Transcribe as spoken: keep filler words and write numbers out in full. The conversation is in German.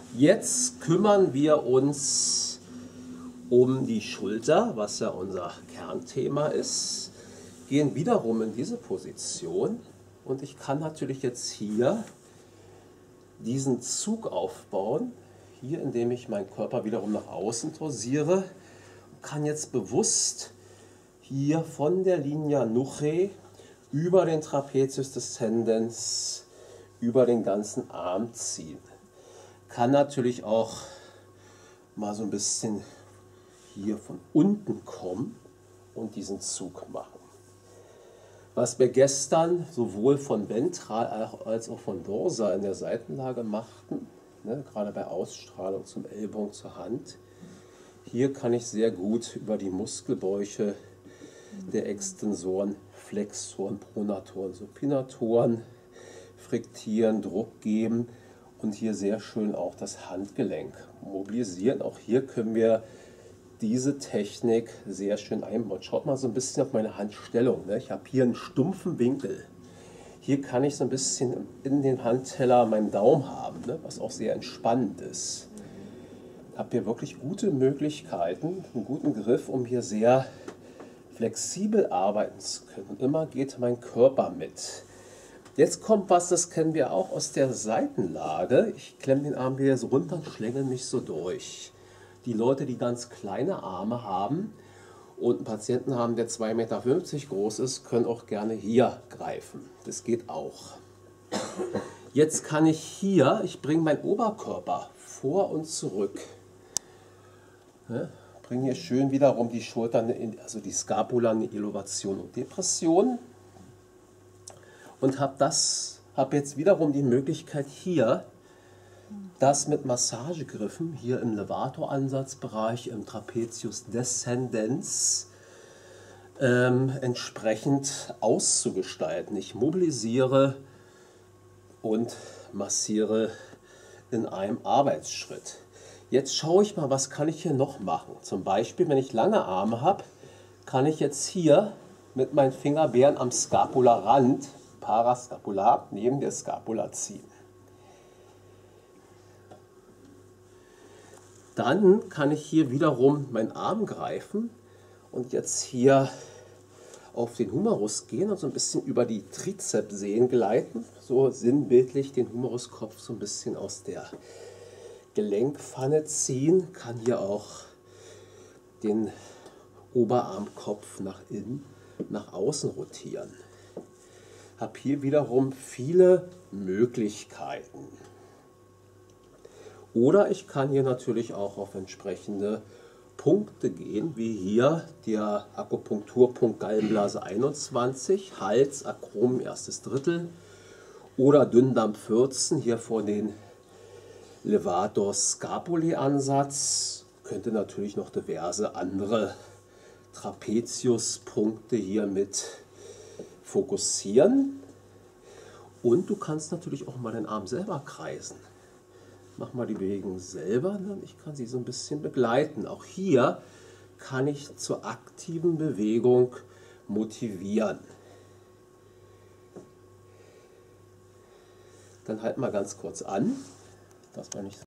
Jetzt kümmern wir uns um die Schulter, was ja unser Kernthema ist. Gehen wiederum in diese Position und ich kann natürlich jetzt hier diesen Zug aufbauen, hier indem ich meinen Körper wiederum nach außen torsiere, kann jetzt bewusst hier von der Linea Nuchae über den Trapezius descendens über den ganzen Arm ziehen. Kann natürlich auch mal so ein bisschen hier von unten kommen und diesen Zug machen. Was wir gestern sowohl von ventral als auch von dorsal in der Seitenlage machten, ne, gerade bei Ausstrahlung zum Ellbogen zur Hand, hier kann ich sehr gut über die Muskelbäuche der Extensoren, Flexoren, Pronatoren, Supinatoren friktieren, Druck geben und hier sehr schön auch das Handgelenk mobilisieren. Auch hier können wir diese Technik sehr schön einbauen. Schaut mal so ein bisschen auf meine Handstellung. Ne? Ich habe hier einen stumpfen Winkel. Hier kann ich so ein bisschen in den Handteller meinen Daumen haben, ne? Was auch sehr entspannend ist. Ich habe hier wirklich gute Möglichkeiten, einen guten Griff, um hier sehr flexibel arbeiten zu können. Und immer geht mein Körper mit. Jetzt kommt was, das kennen wir auch aus der Seitenlage. Ich klemme den Arm wieder so runter und schlängel mich so durch. Die Leute, die ganz kleine Arme haben und einen Patienten haben, der zwei Meter fünfzig groß ist, können auch gerne hier greifen. Das geht auch. Jetzt kann ich hier, ich bringe meinen Oberkörper vor und zurück. Ne? Bringe hier schön wiederum die Schultern, in, also die Scapula in Elevation und Depression. Und habe das, habe jetzt wiederum die Möglichkeit hier, das mit Massagegriffen hier im Levator-Ansatzbereich, im Trapezius descendens ähm, entsprechend auszugestalten. Ich mobilisiere und massiere in einem Arbeitsschritt. Jetzt schaue ich mal, was kann ich hier noch machen. Zum Beispiel, wenn ich lange Arme habe, kann ich jetzt hier mit meinen Fingerbeeren am Scapularrand, parascapular, neben der Scapula ziehen. Dann kann ich hier wiederum meinen Arm greifen und jetzt hier auf den Humerus gehen und so ein bisschen über die Trizepssehnen gleiten, so sinnbildlich den Humeruskopf so ein bisschen aus der Gelenkpfanne ziehen, kann hier auch den Oberarmkopf nach innen, nach außen rotieren. Habe hier wiederum viele Möglichkeiten. Oder ich kann hier natürlich auch auf entsprechende Punkte gehen, wie hier der Akupunkturpunkt Gallenblase einundzwanzig, Hals, Akromion, erstes Drittel, oder Dünndarm vierzehn, hier vor den Levator Scapulae Ansatz. Könnte natürlich noch diverse andere Trapeziuspunkte hier mit fokussieren. Und du kannst natürlich auch mal den Arm selber kreisen. Mach mal die Bewegung selber und ich kann sie so ein bisschen begleiten. Auch hier kann ich zur aktiven Bewegung motivieren. Dann halt mal ganz kurz an, dass man nicht